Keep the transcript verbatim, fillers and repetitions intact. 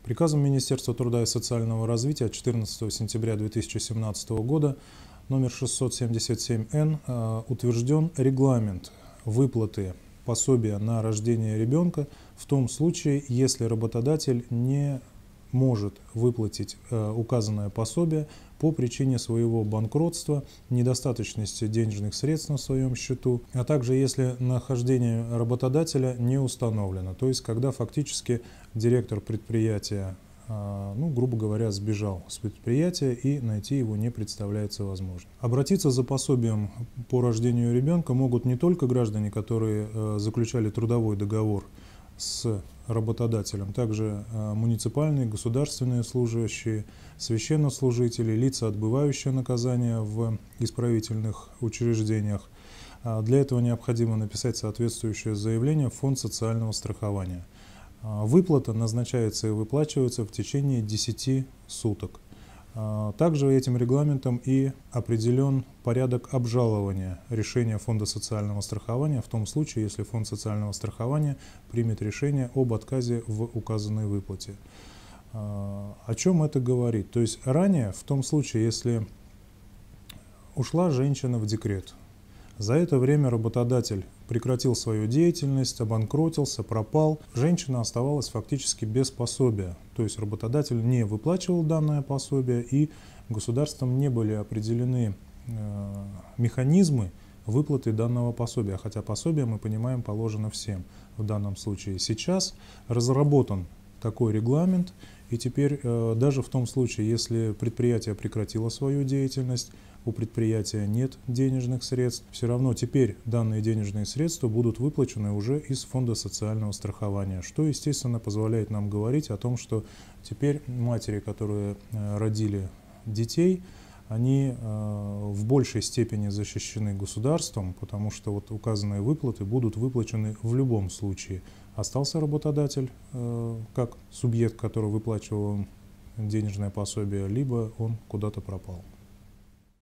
Приказом Министерства труда и социального развития от четырнадцатого сентября две тысячи семнадцатого года номер шестьсот семьдесят семь эн утвержден регламент выплаты пособия на рождение ребенка в том случае, если работодатель не может выплатить указанное пособие по причине своего банкротства, недостаточности денежных средств на своем счету, а также если нахождение работодателя не установлено, то есть когда фактически директор предприятия, ну, грубо говоря, сбежал с предприятия и найти его не представляется возможным. Обратиться за пособием по рождению ребенка могут не только граждане, которые заключали трудовой договор с работодателем, также муниципальные, государственные служащие, священнослужители, лица, отбывающие наказания в исправительных учреждениях. Для этого необходимо написать соответствующее заявление в Фонд социального страхования. Выплата назначается и выплачивается в течение десяти суток. Также этим регламентом и определен порядок обжалования решения Фонда социального страхования в том случае, если Фонд социального страхования примет решение об отказе в указанной выплате. О чем это говорит? То есть ранее, в том случае, если ушла женщина в декрет, за это время работодатель прекратил свою деятельность, обанкротился, пропал. Женщина оставалась фактически без пособия. То есть работодатель не выплачивал данное пособие, и государством не были определены э, механизмы выплаты данного пособия. Хотя пособие, мы понимаем, положено всем в данном случае. Сейчас разработан такой регламент, и теперь э, даже в том случае, если предприятие прекратило свою деятельность, у предприятия нет денежных средств, все равно теперь данные денежные средства будут выплачены уже из Фонда социального страхования, что, естественно, позволяет нам говорить о том, что теперь матери, которые э, родили детей, они э, в большей степени защищены государством, потому что вот указанные выплаты будут выплачены в любом случае. Остался работодатель э, как субъект, который выплачивал им денежное пособие, либо он куда-то пропал.